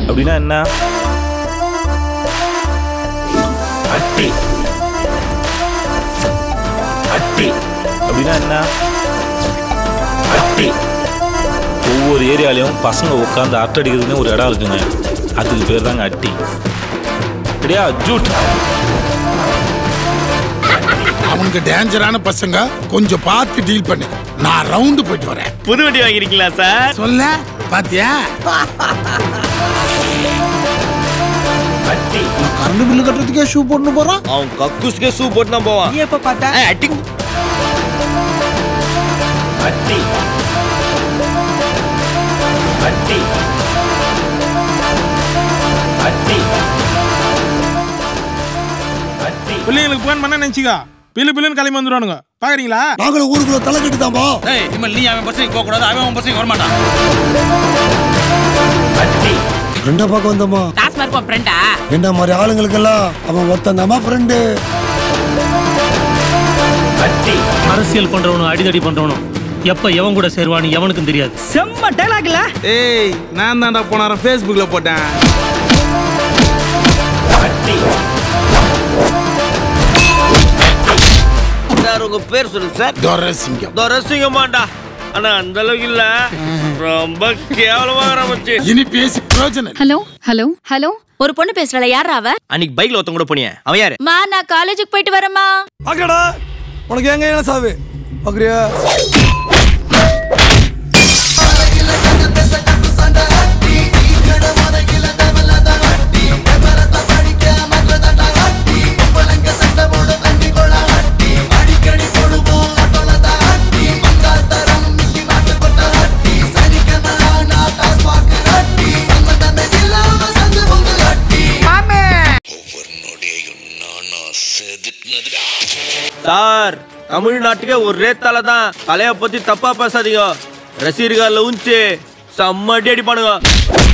அப்படின்னா என்ன? அட்டி அட்டி அப்படின்னா என்ன? அட்டி ஒவ்வொரு ஏரியாலையும் பசங்க உட்காந்து அரட்டை அடிக்கிறதுன்னு ஒரு இடம் இருக்குங்க. அதுக்கு பேர் தாங்க அட்டி. சரியா? ஜூட். அவனுக்கு டேஞ்சரான பசங்க, கொஞ்சம் பார்த்து டீல் பண்ணு. நான் ரவுண்டு போயிட்டு வரேன். புது வண்டி வாங்கிருக்கீங்களா சார்? சொல்ல பாத்தியா? அட்டி கரண்ட் பில்லு கட்டுறதுக்கே ஷூ போட்டு போறான். அவன் கக்கூஸ்க்கே ஷூ போட்டு தான் போவான். நீ எப்ப பார்த்தா? அட்டி அட்டி அட்டி அட்டி அட்டி. பிள்ளைங்களுக்கு போன் பண்ண நினைச்சிக்கா, பில்லு பில்லுன்னு கிளம்பி வந்துடுவானுங்க. பாக்குறீங்களா? நாங்களும் ஊருக்குள்ள தலை கட்டி தான் போ. நீ அவன் பசங்க போக கூடாது, அவன் பசங்க வரமாட்டான். அட்டி ஃப்ரெண்டா பார்க்க வந்தோமா? டாஸ்மா இருக்கும் ஃப்ரெண்டா? என்ன மாதிரி ஆளுங்களுக்கெல்லாம் அவன் ஒருத்தந்தாமா ஃப்ரெண்டு. அட்டி அரசியல் பண்றவனும் அடிதடி பண்றவனும் எப்ப எவன் கூட சேருவான்னு எவனுக்கும் தெரியாது. செம்ம டைலாக்ல. ஏய், நான் தான்டா போனார Facebookல போட்டேன். அட்டி சார் உங்க பேர் சொல்லுங்க சார். துரசிங்கம். துரசிங்கமாண்டா. ஆனா அந்த அளவுக்கு இல்ல, ரொம்ப கேவலமா ஆரம்பிச்சு. இனி பேசி பிரயோஜனம். ஹலோ ஹலோ ஹலோ, ஒரு பொண்ணு பேசுறல, யாரா அவ? அன்னைக்கு பைக்ல ஒருத்தன் கூட போனியே, அவன் யாரு? மா, நான் காலேஜுக்கு போயிட்டு வரேம்மா. பாக்கடா உனக்கு எங்க என்ன சாவு பாக்குறியா? சார், தமிழ்நாட்டுக்கே ஒரு ரேத்தால தான் கலைய பத்தி தப்பா பேசாதீங்க. ரசிகர்கள் உஞ்சி செம்ம அடி அடிப்பானுங்க.